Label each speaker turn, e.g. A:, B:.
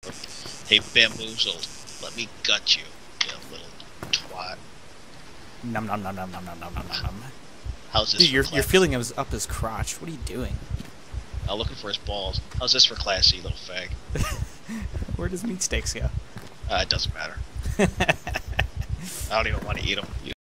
A: Hey, Bamboozled, let me gut you, you little twat.
B: Num num num num num num num num num.
A: How's this
B: Dude,
A: for
B: you're
A: class?
B: feeling him up his crotch. What are you doing?
A: Looking for his balls. How's this for classy, little fag?
B: Where does meat steaks go?
A: It doesn't matter. I don't even want to eat them.